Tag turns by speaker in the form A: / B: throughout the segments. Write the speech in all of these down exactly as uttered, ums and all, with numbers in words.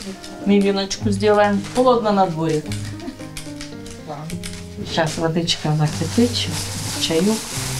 A: Мивиночку сделаем. Холодно на дворе. Сейчас водичка закипит, чаек.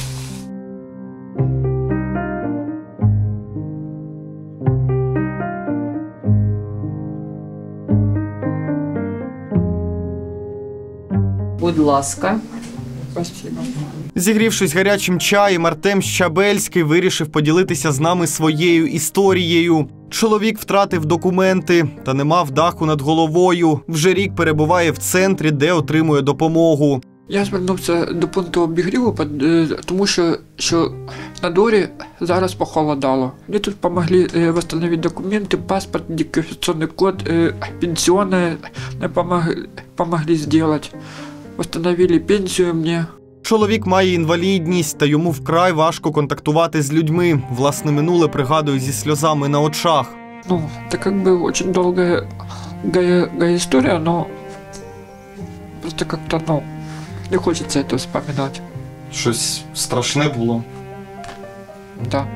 A: Будь ласка. Спасибо.
B: Зігрівшись гарячим чаєм, Артем Щабельський вирішив поділитися з нами своєю історією. Чоловік втратив документи та не мав даху над головою. Вже рік перебуває в центрі, де отримує допомогу.
C: Я звернувся до пункту обігріву, тому що, що на дворі зараз похолодало. Мені тут допомогли встановити документи, паспорт, ідентифікаційний код, пенсіони не допомогли зробити. Встановили пенсію мені.
B: Чоловік має інвалідність, та йому вкрай важко контактувати з людьми. Власне минуле пригадує зі сльозами на очах.
C: Ну, це якби дуже довга історія, але просто як-то, ну, не хочеться це вспоминати.
B: Щось страшне було?
C: Так.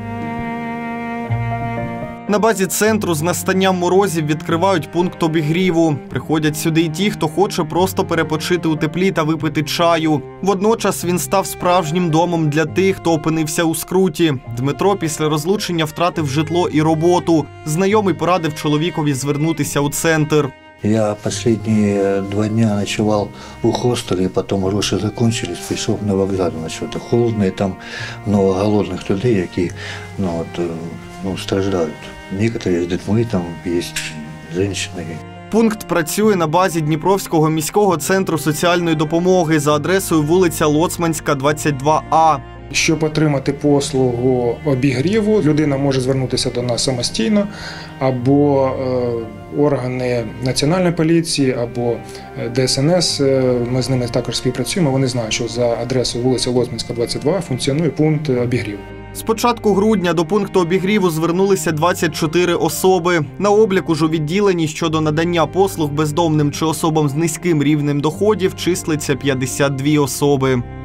B: На базі центру з настанням морозів відкривають пункт обігріву. Приходять сюди й ті, хто хоче просто перепочити у теплі та випити чаю. Водночас він став справжнім домом для тих, хто опинився у скруті. Дмитро після розлучення втратив житло і роботу. Знайомий порадив чоловікові звернутися у центр.
D: Я останні два дні ночував у хостелі, потім гроші закінчились, пішов на вокзал ночувати. Холодно, і там много голодних людей, які ну, от, ну, страждають. Некоторі з дітьми, там є жінки.
B: Пункт працює на базі Дніпровського міського центру соціальної допомоги за адресою вулиця Лоцманська, двадцять два А.
E: Щоб отримати послугу обігріву, людина може звернутися до нас самостійно, або е, органи Національної поліції, або Де Ес Ен Ес, ми з ними також співпрацюємо, вони знають, що за адресою вулиця Лоцманська, двадцять два функціонує пункт обігріву.
B: З початку грудня до пункту обігріву звернулися двадцять чотири особи. На обліку ж у відділенні щодо надання послуг бездомним чи особам з низьким рівнем доходів числиться п'ятдесят дві особи.